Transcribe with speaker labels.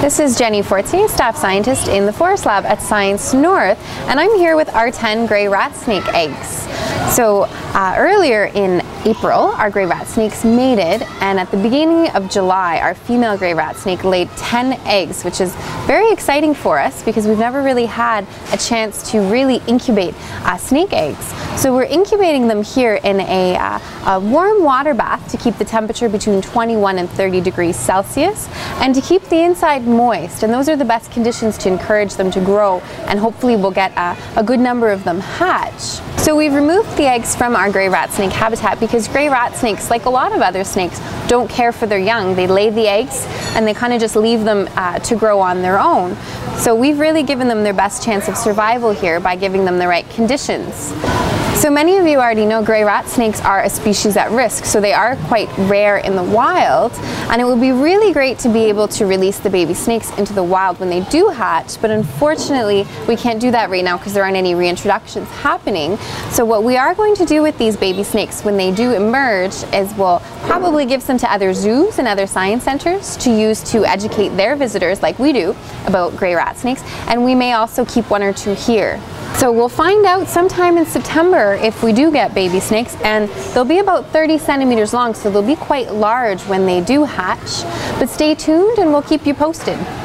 Speaker 1: This is Jenny Fortier, staff scientist in the Forest Lab at Science North, and I'm here with our 10 gray rat snake eggs. So earlier in April, our gray rat snakes mated, and at the beginning of July, our female gray rat snake laid 10 eggs, which is very exciting for us because we've never really had a chance to really incubate snake eggs. So we're incubating them here in a warm water bath to keep the temperature between 21 and 30 degrees Celsius and to keep the inside moist, and those are the best conditions to encourage them to grow, and hopefully we'll get a good number of them hatch. So we've removed the eggs from our gray rat snake habitat because gray rat snakes, like a lot of other snakes, don't care for their young. They lay the eggs and they kind of just leave them to grow on their own. So we've really given them their best chance of survival here by giving them the right conditions. So many of you already know gray rat snakes are a species at risk, so they are quite rare in the wild, and it would be really great to be able to release the baby snakes into the wild when they do hatch, but unfortunately we can't do that right now because there aren't any reintroductions happening. So what we are going to do with these baby snakes when they do emerge is we'll probably give some to other zoos and other science centers to use to educate their visitors, like we do, about gray rat snakes, and we may also keep one or two here. So we'll find out sometime in September if we do get baby snakes, and they'll be about 30 centimeters long, so they'll be quite large when they do hatch. But stay tuned and we'll keep you posted.